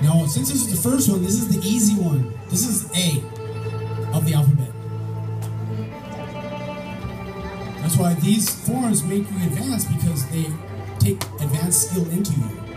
Now, since this is the first one, this is the easy one. This is A of the alphabet. That's why these forms make you advanced, because they take advanced skill into you.